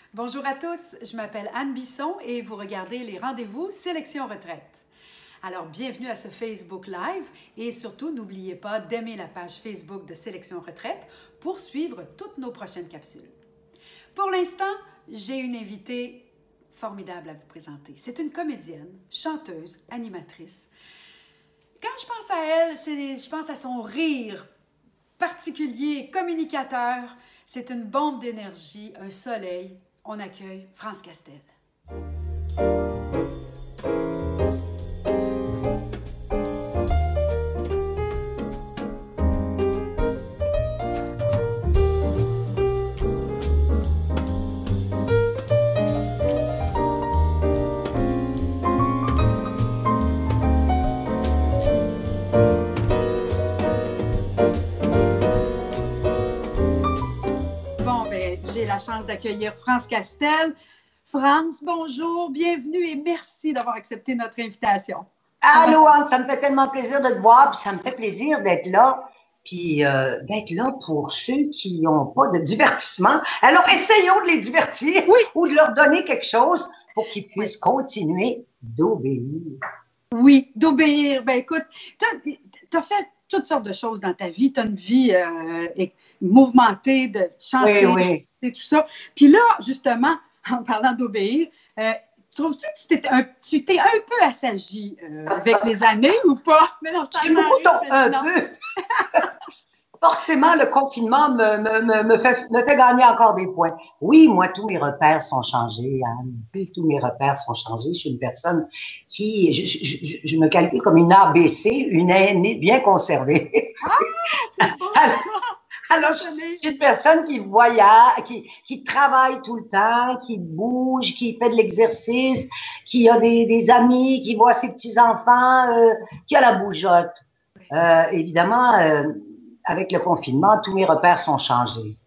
Bonjour à tous, je m'appelle Anne Bisson et vous regardez les rendez-vous Sélection Retraite. Alors, bienvenue à ce Facebook Live et surtout, n'oubliez pas d'aimer la page Facebook de Sélection Retraite pour suivre toutes nos prochaines capsules. Pour l'instant, j'ai une invitée formidable à vous présenter. C'est une comédienne, chanteuse, animatrice. Quand je pense à elle, je pense à son rire particulier, communicateur. C'est une bombe d'énergie, un soleil. On accueille France Castel. J'ai la chance d'accueillir France Castel. France, bonjour, bienvenue et merci d'avoir accepté notre invitation. Allô, Anne, ça me fait tellement plaisir de te voir, puis ça me fait plaisir d'être là, puis d'être là pour ceux qui n'ont pas de divertissement. Alors, essayons de les divertir ou de leur donner quelque chose pour qu'ils puissent continuer d'obéir. Oui, d'obéir. Ben écoute, tu as fait toutes sortes de choses dans ta vie. Tu as une vie mouvementée, de chanter, et tout ça. Puis là, justement, en parlant d'obéir, trouves-tu que tu t'es un peu assagi avec les années ou pas? Mais non, c'est beaucoup un peu. Forcément, le confinement me fait gagner encore des points. Oui, moi, tous mes repères sont changés, Anne. Tous mes repères sont changés. Je suis une personne qui, je me calcule comme une ABC, une aînée bien conservée. Ah, c'est beau ça! Alors, je suis une personne qui voyage, qui travaille tout le temps, qui bouge, qui fait de l'exercice, qui a des amis, qui voit ses petits-enfants, qui a la bougeotte. Évidemment, avec le confinement, tous mes repères sont changés.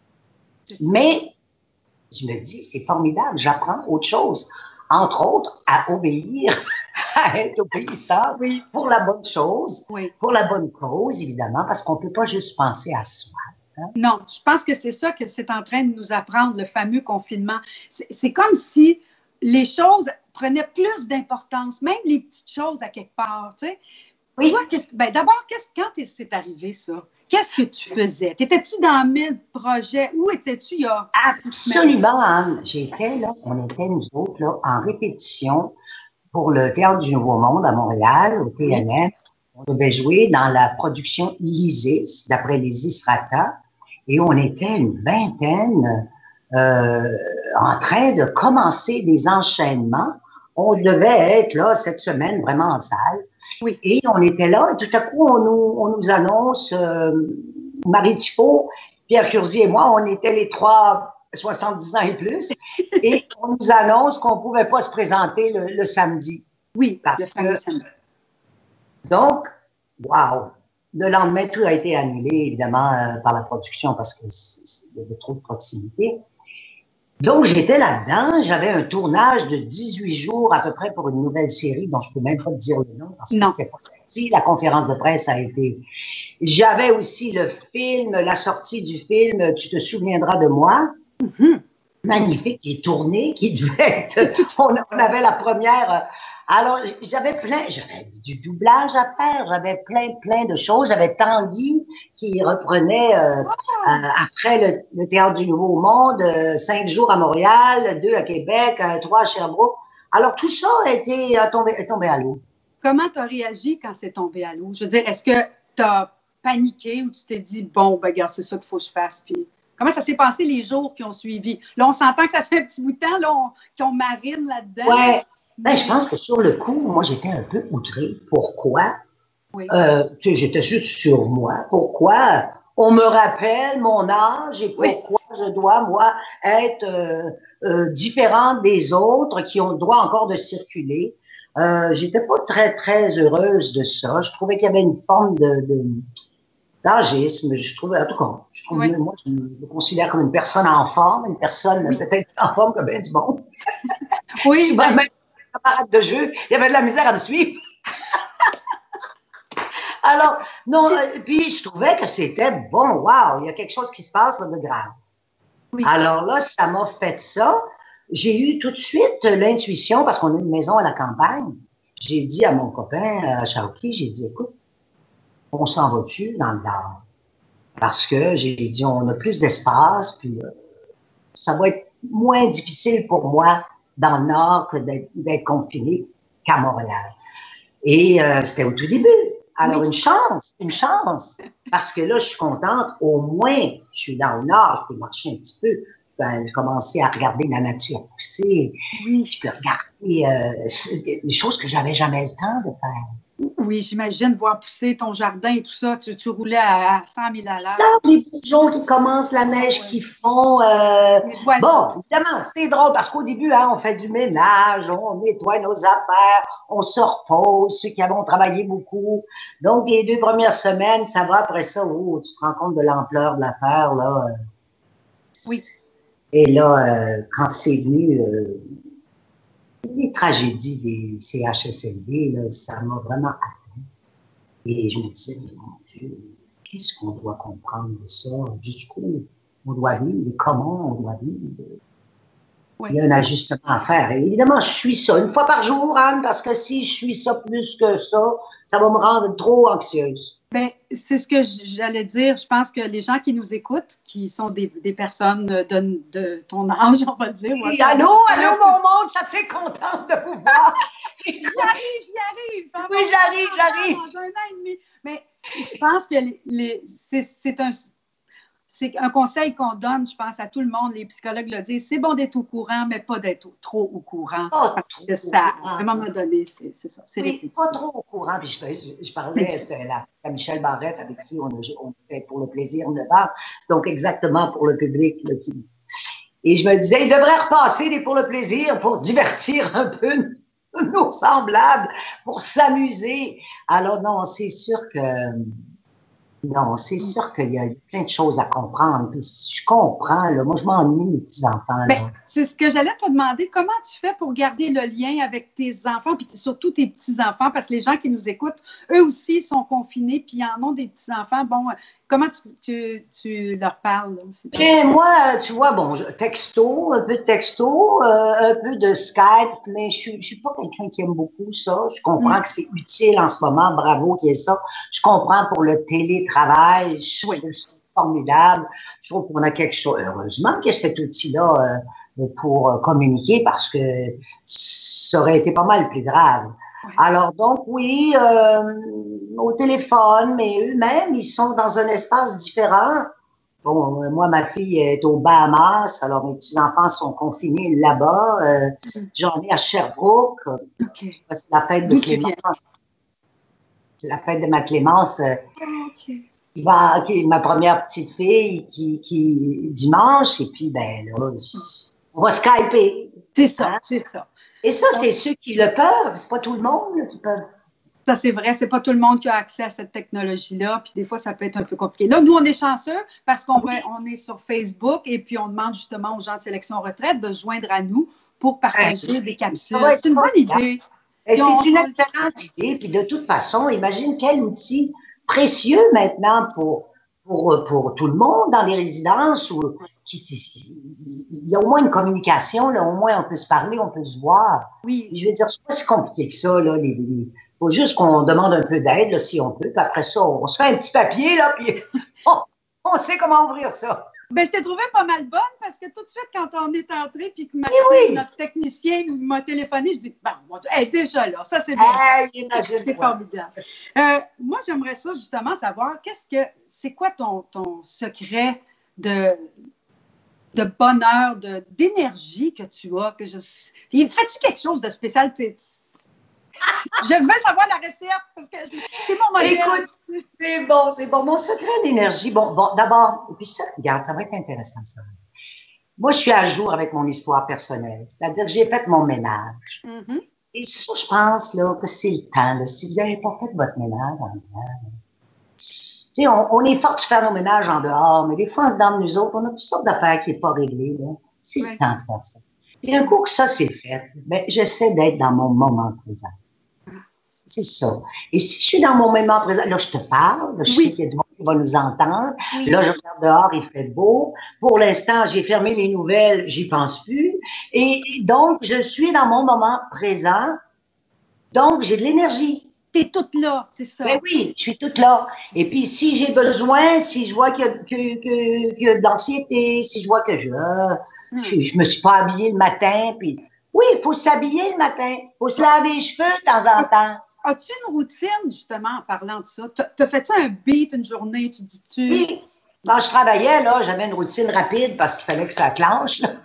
Mais, je me dis, c'est formidable, j'apprends autre chose. Entre autres, à obéir, à être obéissant pour la bonne chose, pour la bonne cause, évidemment, parce qu'on ne peut pas juste penser à soi. Hein? Non, je pense que c'est ça que c'est en train de nous apprendre, le fameux confinement. C'est comme si les choses prenaient plus d'importance, même les petites choses à quelque part, tu sais. Oui. D'abord, quand c'est arrivé, ça? Qu'est-ce que tu faisais? Étais-tu dans 1000 projets? Où étais-tu il y a... Absolument, Anne. On était, nous autres, là, en répétition pour le Théâtre du Nouveau Monde à Montréal, au TNF. On devait jouer dans la production Isis, d'après les Strata. Et on était une vingtaine en train de commencer des enchaînements. On devait être là cette semaine vraiment en salle. Oui. Et on était là, et tout à coup, on nous annonce, Marie Tifo, Pierre Curzi et moi, on était les trois 70 ans et plus, et on nous annonce qu'on ne pouvait pas se présenter le samedi. Oui, le fameux samedi. Donc, wow! Le lendemain, tout a été annulé, évidemment, par la production, parce qu'il y avait trop de proximité. Donc, j'étais là-dedans, j'avais un tournage de 18 jours à peu près pour une nouvelle série dont je peux même pas te dire le nom parce que c'était pas sorti. La conférence de presse a été... J'avais aussi le film, la sortie du film, tu te souviendras de moi. Magnifique, qui est tourné, qui devait être... On avait la première... Alors, j'avais du doublage à faire, j'avais plein de choses. J'avais Tanguy qui reprenait après le Théâtre du Nouveau Monde, 5 jours à Montréal, 2 à Québec, 3 à Sherbrooke. Alors, tout ça est tombé à l'eau. Comment tu as réagi quand c'est tombé à l'eau? Je veux dire, est-ce que tu as paniqué ou tu t'es dit, bon, ben, regarde, c'est ça qu'il faut que je fasse? Puis, comment ça s'est passé les jours qui ont suivi? Là, on s'entend que ça fait un petit bout de temps là, qu'on marine là-dedans. Ouais. Ben, je pense que sur le coup, moi, j'étais un peu outrée. Pourquoi? Tu sais, j'étais juste sur moi. Pourquoi? On me rappelle mon âge et pourquoi je dois, moi, être différente des autres qui ont le droit encore de circuler. J'étais pas très heureuse de ça. Je trouvais qu'il y avait une forme d'agisme. Je trouvais, en tout cas, moi, je me considère comme une personne en forme, une personne peut-être en forme comme bien du monde. Oui, même camarade de jeu, il y avait de la misère à me suivre. Alors, non, puis je trouvais que c'était bon, wow, il y a quelque chose qui se passe là, de grave. Oui. Alors là, ça m'a fait ça. J'ai eu tout de suite l'intuition, parce qu'on a une maison à la campagne. J'ai dit à mon copain, à Cherokee, j'ai dit, écoute, on s'en va-tu dans le Nord? Parce que j'ai dit, on a plus d'espace, puis ça va être moins difficile pour moi dans le Nord que d'être confiné qu'à Montréal. Et c'était au tout début. Alors, Oui. une chance. Parce que là, je suis contente, au moins, je suis dans le Nord, je peux marcher un petit peu. Ben, j'ai commencé à regarder la nature pousser. Oui. Je peux regarder des choses que j'avais jamais le temps de faire. Oui, j'imagine voir pousser ton jardin et tout ça. Tu roulais à 100 000 à Ça, l'heure. les pigeons qui commencent, la neige Ouais. qui font. Les oiseaux. Bon, évidemment, c'est drôle parce qu'au début, hein, on fait du ménage, on nettoie nos affaires, on se repose, ceux qui avons travaillé beaucoup. Donc, les 2 premières semaines, ça va. Après ça, oh, tu te rends compte de l'ampleur de l'affaire, là. Oui. Et là, quand c'est venu, les tragédies des CHSLD, là, ça m'a vraiment atteint. Et je me disais, mais mon Dieu, qu'est-ce qu'on doit comprendre de ça? Jusqu'où on doit vivre? Comment on doit vivre? Oui. Il y a un ajustement à faire. Et évidemment, je suis ça 1 fois par jour, Anne, parce que si je suis ça plus que ça va me rendre trop anxieuse. Ben, c'est ce que j'allais dire. Je pense que les gens qui nous écoutent, qui sont des personnes de ton âge, on va dire. Oui, allô, mon monde, ça fait contente de vous voir. J'y arrive. Oui, j'arrive. Dans 1 an et demi. Mais je pense que c'est un conseil qu'on donne, je pense, à tout le monde. Les psychologues le disent, c'est bon d'être au courant, mais pas d'être trop au courant. Pas Parce trop que ça, au à un courant. moment donné, c'est ça. C'est Oui, répétitif. pas trop au courant. Puis je parlais, c'était à Michel Barrette, avec qui on fait pour le plaisir 9 ans. Donc, exactement pour le public. Là, et je me disais, il devrait repasser des pour le plaisir pour divertir un peu nos semblables, pour s'amuser. Alors, non, c'est sûr que non, c'est sûr qu'il y a plein de choses à comprendre. Puis je comprends, là. Moi, je m'ennuie, mes petits-enfants, Ben, là. c'est ce que j'allais te demander. Comment tu fais pour garder le lien avec tes enfants, puis surtout tes petits-enfants, parce que les gens qui nous écoutent, eux aussi sont confinés, puis ils en ont des petits-enfants. Bon, comment tu leur parles? Là? Et moi, tu vois, bon, texto, un peu de texto, un peu de Skype, mais je suis pas quelqu'un qui aime beaucoup ça. Je comprends que c'est utile en ce moment, bravo qu'il y ait ça. Je comprends pour le télétravail, je trouve ça formidable. Je trouve qu'on a quelque chose, heureusement qu'il y a cet outil-là pour communiquer parce que ça aurait été pas mal plus grave. Alors donc oui, au téléphone, mais eux-mêmes, ils sont dans un espace différent. Bon, moi, ma fille est aux Bahamas, alors mes petits-enfants sont confinés là-bas. J'en ai à Sherbrooke. Okay. C'est la fête de Clémence. C'est la fête de ma Clémence. Ma première petite fille qui dimanche, et puis ben là, on va skyper. C'est ça, hein? C'est ça. Et ça, c'est ceux qui le peuvent, c'est pas tout le monde là, qui peut. Ça, c'est vrai, c'est pas tout le monde qui a accès à cette technologie-là, puis des fois, ça peut être un peu compliqué. Là, nous, on est chanceux parce qu'on est sur Facebook et puis on demande justement aux gens de Sélection Retraite de se joindre à nous pour partager des capsules. C'est une bonne idée. C'est une excellente idée, puis de toute façon, imagine quel outil précieux maintenant pour tout le monde dans les résidences où il y a au moins une communication, là, au moins on peut se parler, on peut se voir. Oui. Je veux dire, c'est pas si compliqué que ça, là. Il faut juste qu'on demande un peu d'aide, là, si on peut, puis après ça, on se fait un petit papier, là, puis on sait comment ouvrir ça. Ben, je t'ai trouvé pas mal bonne parce que tout de suite, quand on est entré puis que notre technicien m'a téléphoné, je dis, bon, mon Dieu, hey, déjà là, ça c'est bien. C'est formidable. Moi, j'aimerais ça justement savoir, c'est quoi ton secret de bonheur, d'énergie que tu as? Fais-tu quelque chose de spécial? Je veux savoir la recette parce que c'est mon modèle. Écoute, c'est bon. Mon secret d'énergie, bon, d'abord, et puis ça, regarde, ça va être intéressant, ça. Moi, je suis à jour avec mon histoire personnelle. C'est-à-dire que j'ai fait mon ménage. Mm-hmm. Et ça, je pense, là, que c'est le temps, là. Si vous n'avez pas fait votre ménage en dedans, tu sais, on est fort de faire nos ménages en dehors, mais des fois, en dedans de nous autres, on a toutes sortes d'affaires qui n'est pas réglées, là. C'est le temps de faire ça. Et un coup que ça, c'est fait, ben, j'essaie d'être dans mon moment présent. C'est ça. Et si je suis dans mon moment présent, là, je te parle, là, je sais qu'il y a du monde qui va nous entendre. Oui. Là, je regarde dehors, il fait beau. Pour l'instant, j'ai fermé les nouvelles, j'y pense plus. Et donc, je suis dans mon moment présent. Donc, j'ai de l'énergie. T'es toute là, c'est ça. Ben oui, je suis toute là. Et puis, si j'ai besoin, si je vois qu'il y a de l'anxiété, si je vois que je me suis pas habillée le matin, puis oui, il faut s'habiller le matin. Il faut se laver les cheveux de temps en temps. As-tu une routine, justement, en parlant de ça? T'as fait ça un beat une journée, tu dis-tu? Oui. Quand je travaillais, là, j'avais une routine rapide parce qu'il fallait que ça clenche. Là.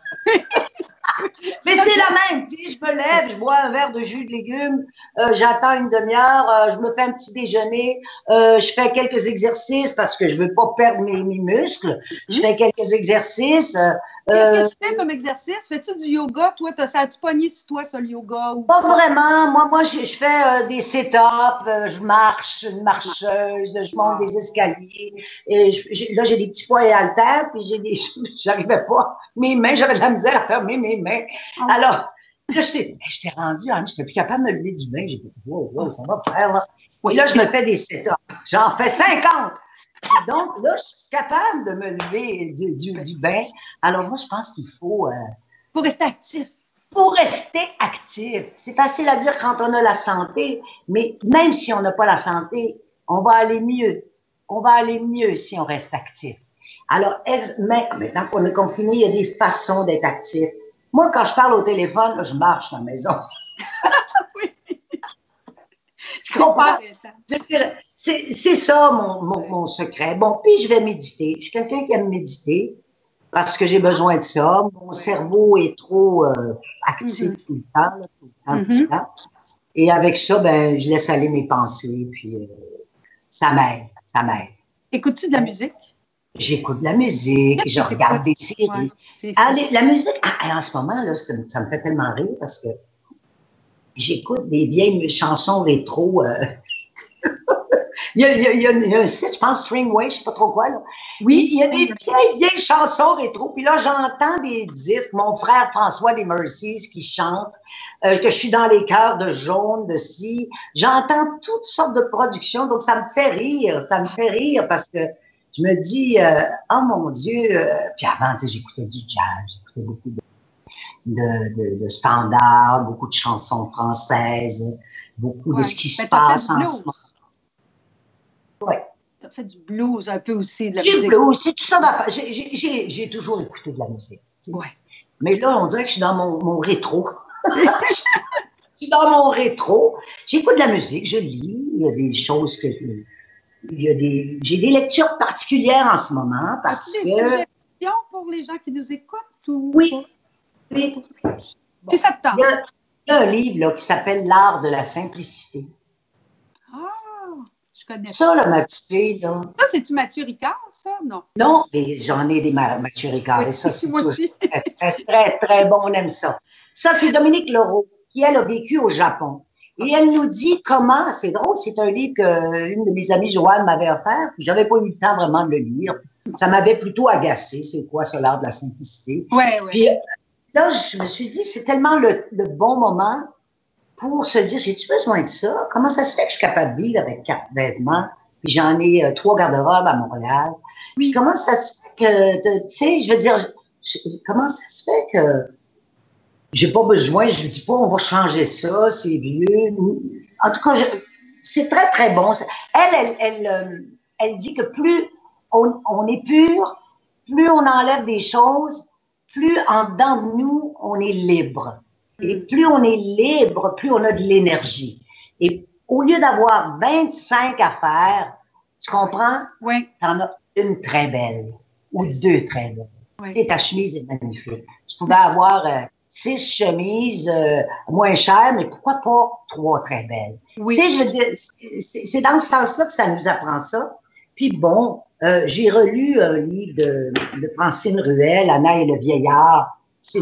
Mais c'est la même, tu sais, je me lève, je bois un verre de jus de légumes, j'attends une demi-heure, je me fais un petit déjeuner, je fais quelques exercices parce que je veux pas perdre mes muscles. Je fais quelques exercices. Qu'est-ce que tu fais comme exercice? Fais-tu du yoga, toi? Ça a-tu pogné sur toi, ça, le yoga? Ou... Pas vraiment. Moi, je fais des sit-ups, je marche, une marcheuse, je monte des escaliers. Et là, j'ai des petits poids et haltères, puis j'arrivais pas. Mes mains, j'avais de la misère à fermer mes mains. Alors, là, j'étais rendue, Anne, j'étais plus capable de me lever du bain. J'ai dit, wow, ça va faire, là. Et là, je me fais des sit-ups. J'en fais 50. Et donc, là, je suis capable de me lever du bain. Alors, moi, je pense qu'il faut... Faut rester actif. Pour rester actif. C'est facile à dire quand on a la santé, mais même si on n'a pas la santé, on va aller mieux. On va aller mieux si on reste actif. Alors, maintenant qu'on est confiné, il y a des façons d'être actif. Moi, quand je parle au téléphone, là, je marche dans la maison. Oui. Tu comprends? Je veux dire, c'est ça mon secret. Bon, puis je vais méditer. Je suis quelqu'un qui aime méditer parce que j'ai besoin de ça. Mon cerveau est trop actif tout le temps, là, tout le temps. Et avec ça, ben, je laisse aller mes pensées, puis ça m'aide. Écoutes-tu de la musique? J'écoute de la musique, je regarde des séries. Ouais, la musique, en ce moment, là, ça me fait tellement rire parce que j'écoute des vieilles chansons rétro. Il y a un site, je pense, Stringway, je sais pas trop quoi, là. Oui. Il y a des vieilles chansons rétro. Puis là, j'entends des disques. Mon frère François des Mercies qui chante, que je suis dans les chœurs de Jaune, de Si. J'entends toutes sortes de productions. Donc, ça me fait rire. Ça me fait rire parce que je me dis, oh mon Dieu. Puis avant, tu sais, j'écoutais du jazz. J'écoutais beaucoup de standards, beaucoup de chansons françaises, beaucoup de ce qui se passe en ce moment. Ouais. Tu as fait du blues un peu aussi, de la musique. Du blues, c'est tout ça d'affaires. J'ai toujours écouté de la musique. Ouais. Mais là, on dirait que je suis dans mon rétro. Je suis dans mon rétro. J'écoute de la musique, je lis. Il y a des choses que... j'ai des lectures particulières en ce moment parce que... As-tu des suggestions pour les gens qui nous écoutent? Ou... Oui. Si ça te tente. Il y a un livre là, qui s'appelle L'art de la simplicité. Je connais ça, là, ma petite fille, là. Ça, c'est-tu Mathieu Ricard, ça? Non. Non, mais j'en ai des Mathieu Ricard. Oui, et ça, c'est très, très, très, très bon. On aime ça. Ça, c'est Dominique Leroux, qui, elle, a vécu au Japon. Et elle nous dit comment, c'est drôle, c'est un livre qu'une de mes amies, Joanne, m'avait offert, puis j'avais pas eu le temps vraiment de le lire. Ça m'avait plutôt agacé. C'est quoi, ça, l'art de la simplicité? Oui. Puis là, je me suis dit, c'est tellement le bon moment pour se dire, j'ai-tu besoin de ça? Comment ça se fait que je suis capable de vivre avec 4 vêtements? Puis j'en ai 3 garde-robes à Montréal. Oui. Puis comment ça se fait que, tu sais, je veux dire, comment ça se fait que j'ai pas besoin, je dis pas, on va changer ça, c'est vieux. En tout cas, c'est très, très bon. Elle dit que plus on est pur, plus on enlève des choses, plus en dedans de nous, on est libre. Et plus on est libre, plus on a de l'énergie. Et au lieu d'avoir 25 affaires, tu comprends? Oui. T'en as une très belle ou 2 très belles. Oui. Tu sais, ta chemise est magnifique. Tu pouvais avoir 6 chemises moins chères, mais pourquoi pas 3 très belles? Oui. Tu sais, je veux dire, c'est dans ce sens-là que ça nous apprend ça. Puis bon, j'ai relu un livre de Francine Ruel, Anna et le vieillard.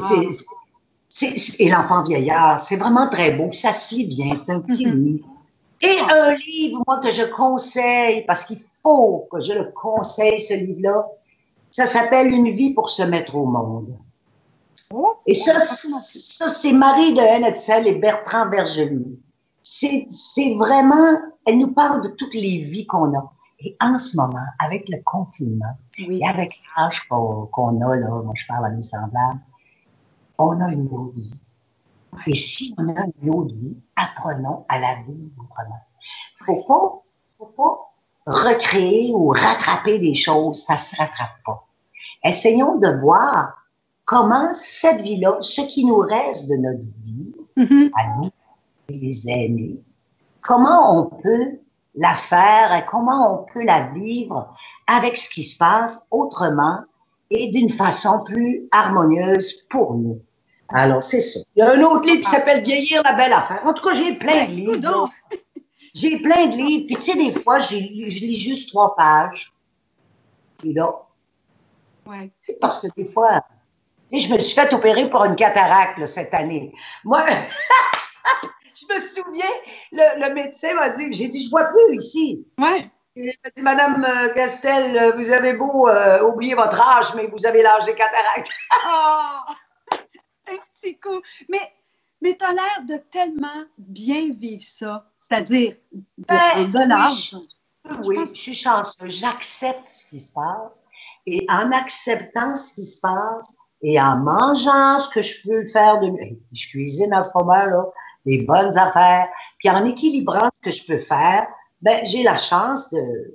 Et l'enfant vieillard. C'est vraiment très beau. Puis ça se lit bien. C'est un petit livre. Et un livre, moi, que je conseille, parce qu'il faut que je le conseille, ce livre-là, ça s'appelle Une vie pour se mettre au monde. Et ça c'est Marie de Haine-Hetzel et Bertrand Bergely. c'est vraiment, elle nous parle de toutes les vies qu'on a. Et en ce moment, avec le confinement Oui. et avec l'âge qu'on a, là, moi je parle à mes semblables, on a une autre vie. Et si on a une autre vie, apprenons à la vivre autrement. Faut pas recréer ou rattraper les choses, ça se rattrape pas. Essayons de voir comment cette vie-là, ce qui nous reste de notre vie, à nous, les aînés, comment on peut la faire et comment on peut la vivre avec ce qui se passe autrement et d'une façon plus harmonieuse pour nous. Alors, c'est ça. Il y a un autre livre qui s'appelle Vieillir la belle affaire. En tout cas, j'ai plein de livres. J'ai plein de livres. Puis, tu sais, des fois, je lis juste 3 pages. Puis là, parce que des fois, je me suis fait opérer pour une cataracte là, cette année. Moi, je me souviens, le médecin m'a dit, j'ai dit, je vois plus ici. Ouais. Il m'a dit, Madame Castel, vous avez beau oublier votre âge, mais vous avez l'âge des cataractes. Oh! Un petit coup. Mais tu as l'air de tellement bien vivre ça. C'est-à-dire, de l'âge. Oui, je suis chanceuse. J'accepte ce qui se passe. Et en acceptant ce qui se passe et en mangeant ce que je peux faire de mieux, je cuisine en ce moment-là, des bonnes affaires, puis en équilibrant ce que je peux faire, ben, j'ai la chance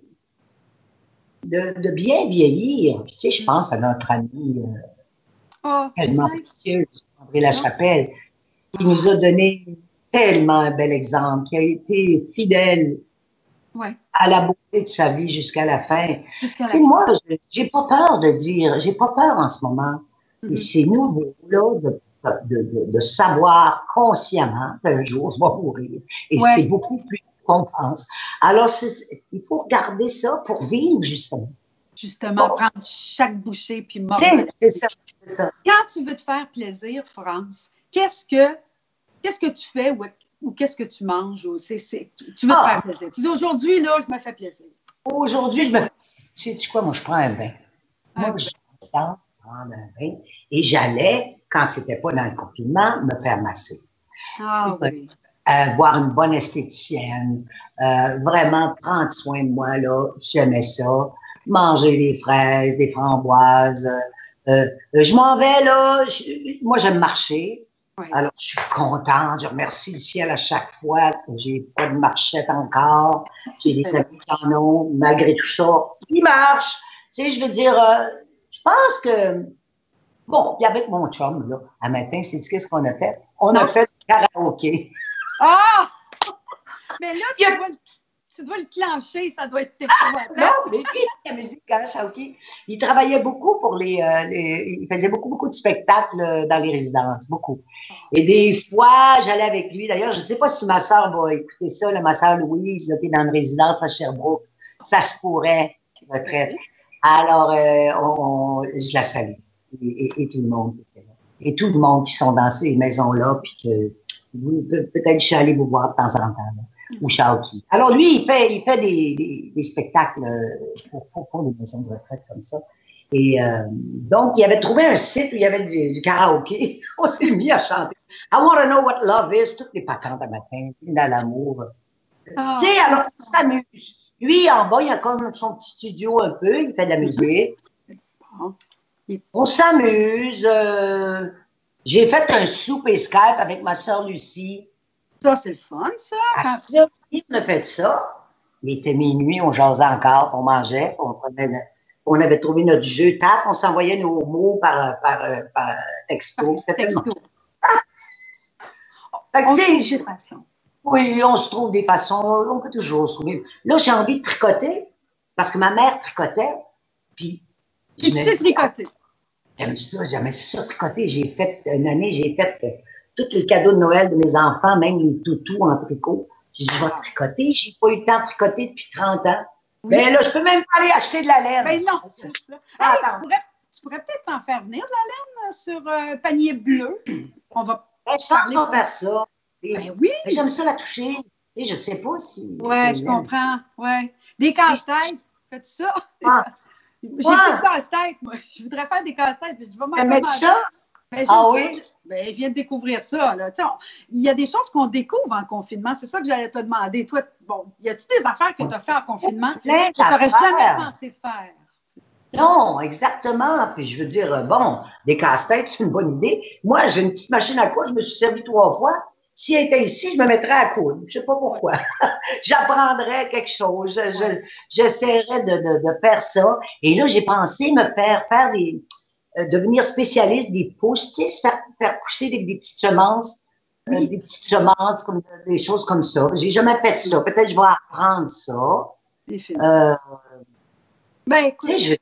de bien vieillir. Puis, tu sais, je pense à notre ami tellement précieuse, André Lachapelle, qui nous a donné tellement un bel exemple, qui a été fidèle à la beauté de sa vie jusqu'à la fin. Tu sais, moi, j'ai pas peur de dire, j'ai pas peur en ce moment. Et c'est nouveau, là, de savoir consciemment qu'un jour, je vais mourir. Et c'est beaucoup plus qu'on pense. Alors, il faut regarder ça pour vivre, justement. Justement, prendre chaque bouchée puis mordre. C'est ça. Quand tu veux te faire plaisir, France, qu'est-ce que tu fais ou qu'est-ce que tu manges? Tu veux te faire plaisir. Tu dis aujourd'hui, là, je me fais plaisir. Aujourd'hui, je me fais. Sais-tu quoi? Moi, je prends un bain. Moi, je prends un bain et j'allais, quand c'était pas dans le confinement, me faire masser. Oui. Voir une bonne esthéticienne, vraiment prendre soin de moi, là, j'aimais ça. Manger des fraises, des framboises. Je m'en vais, là, moi, j'aime marcher. Oui. Alors, je suis contente, je remercie le ciel à chaque fois. J'ai pas de marchette encore. J'ai des amis qui en ont, malgré tout ça. Ils marchent. Tu sais, je veux dire, je pense que, bon, puis avec mon chum, là, à matin, sais-tu qu'est-ce qu'on a fait? On a fait du karaoké. Ah! Mais là, tu dois le clencher, ça doit être épouvantable. Non, mais lui, la musique karaoké, il travaillait beaucoup pour il faisait beaucoup de spectacles dans les résidences, beaucoup. Et des fois, j'allais avec lui. D'ailleurs, je ne sais pas si ma sœur va écouter ça, là, ma sœur Louise, qui est dans une résidence à Sherbrooke. Ça se pourrait, retraite. Alors, je la salue. Et tout le monde. Et tout le monde qui sont dans ces maisons-là, puis que peut-être je suis allée vous voir de temps en temps. Là. Ou Shaoki. Alors lui, il fait des spectacles pour les maisons de retraite comme ça. Et donc, il avait trouvé un site où il y avait du karaoké. On s'est mis à chanter. I want to know what love is. Toutes les patentes à matin, dans l'amour. Tu sais, alors, on s'amuse. Lui, en bas, il a comme son petit studio un peu. Il fait de la musique. On s'amuse. J'ai fait un souper Skype avec ma sœur Lucie. Ça, c'est le fun, ça. On a fait ça. Il était minuit, on jasait encore, on mangeait, on avait trouvé notre jeu taf, on s'envoyait nos mots par texto. C'était tellement... des façons. Oui, on se trouve des façons, on peut toujours se trouver. Là, j'ai envie de tricoter, parce que ma mère tricotait, puis... Tu sais tricoter. J'aimais ça tricoter. Une année, j'ai fait tous les cadeaux de Noël de mes enfants, même les toutous en tricot. J'ai dit, je vais tricoter. J'ai pas eu le temps de tricoter depuis 30 ans. Oui. Ben là, je peux même pas aller acheter de la laine. Ben non, c'est ça. Hey, tu pourrais peut-être en faire venir de la laine sur panier bleu. On va. Ben, je pense qu'on va faire ça. Ben oui. Mais j'aime ça la toucher. Et je sais pas si. Ouais, je comprends. Ouais. Des casse-têtes. Fais-tu ça? J'ai plus de casse-tête, moi. Je voudrais faire des casse-têtes. Je vais m'en mettre ça? Ben, ah oui? ben, je viens de découvrir ça. Là. Il y a des choses qu'on découvre en confinement. C'est ça que j'allais te demander. Toi, bon, y a-t-il des affaires que tu as fait en confinement que tu n'aurais jamais pensé faire? Non, exactement. Puis je veux dire, bon, des casse-têtes, c'est une bonne idée. Moi, j'ai une petite machine à coudre, je me suis servi 3 fois. Si elle était ici, je me mettrais à coudre. Je sais pas pourquoi. J'apprendrais quelque chose. J'essaierais de faire ça. Et là, j'ai pensé me faire devenir spécialiste des pousses, faire pousser des petites semences, des petites semences, comme des choses comme ça. J'ai jamais fait ça. Peut-être je vais apprendre ça. Ben, écoute,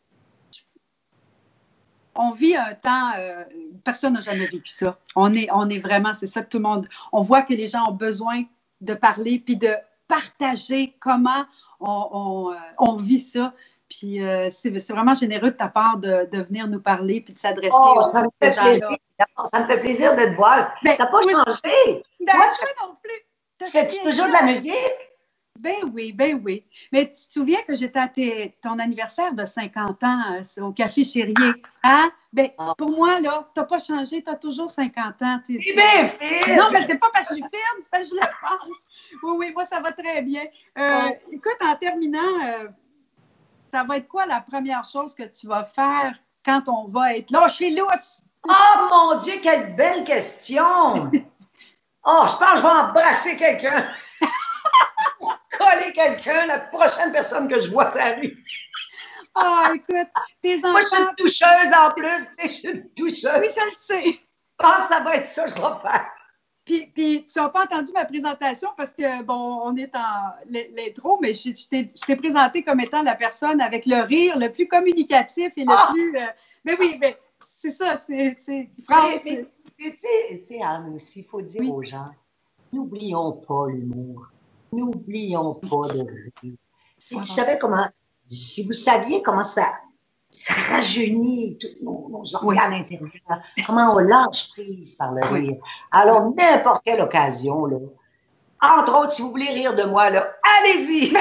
on vit un temps, personne n'a jamais vécu ça. On est vraiment, c'est ça que tout le monde, on voit que les gens ont besoin de parler puis de partager comment on vit ça. Puis c'est vraiment généreux de ta part de venir nous parler puis de s'adresser aux gens. Ça me fait plaisir de te voir. Ben, t'as pas changé. Ben, toi, non plus. Tu fais-tu toujours de la musique? Ben oui. Mais tu te souviens que j'étais à ton anniversaire de 50 ans au Café Chérier? Hein? Ben, pour moi, là, t'as pas changé, t'as toujours 50 ans. C'est bien fait! Non, mais c'est pas parce que je suis ferme, c'est parce que je le pense. Oui, moi, ça va très bien. Écoute, en terminant, ça va être quoi la première chose que tu vas faire quand on va être là chez Lousse? Oh mon Dieu, quelle belle question! Oh, je pense que je vais embrasser quelqu'un. Coller quelqu'un, la prochaine personne que je vois sur la rue. Écoute, tes enfants... Moi, je suis une toucheuse en plus, tu sais, je suis une toucheuse. Oui, je le sais. Je pense que ça va être ça que je vais faire. Puis tu n'as pas entendu ma présentation parce que, bon, on est en l'intro, mais je t'ai présenté comme étant la personne avec le rire le plus communicatif et le plus... Mais oui, mais c'est ça, c'est France. Tu sais, Anne, aussi, il faut dire aux gens, n'oublions pas l'humour. N'oublions pas de rire. Si vous saviez comment ça rajeunit tous nos organes intérieurs, comment on lâche prise par le rire. Alors, n'importe quelle occasion, là, entre autres, si vous voulez rire de moi, là, allez-y!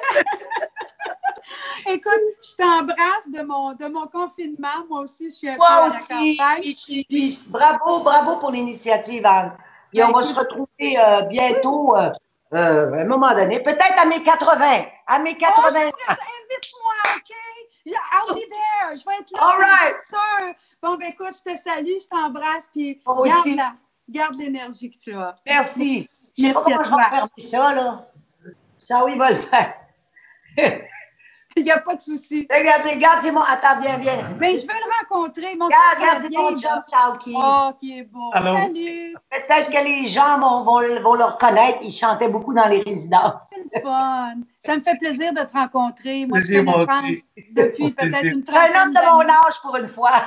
Écoute, je t'embrasse de mon confinement. Moi aussi, je suis un peu à la campagne. Bravo pour l'initiative, Anne. Et on va se retrouver bientôt, à un moment donné, peut-être à mes 80. À mes 80 ans. Invite-moi, OK? I'll be there. Je vais être là. All right. C'est sûr. Bon, ben écoute, je te salue, je t'embrasse, puis garde l'énergie que tu as. Merci. Je sais pas comment je vais fermer ça, là. Ça, oui, il va le faire. Il n'y a pas de souci. Regarde, c'est mon... Attends, viens. Ben, je veux le rencontrer. Regarde, c'est mon chum, Chalky. Qui est beau. Allô? Salut. Peut-être que les gens vont le reconnaître. Il chantait beaucoup dans les résidences. C'est le fun. Ça me fait plaisir de te rencontrer. Moi, je Plaisir, connais moi France aussi. depuis peut-être une C'est un trentaine homme de mon âge pour une fois.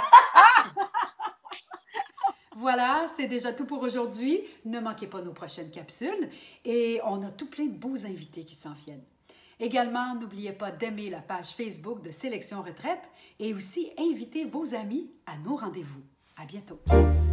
Voilà, c'est déjà tout pour aujourd'hui. Ne manquez pas nos prochaines capsules. Et on a tout plein de beaux invités qui s'en viennent. Également, n'oubliez pas d'aimer la page Facebook de Sélection Retraite et aussi invitez vos amis à nos rendez-vous. À bientôt!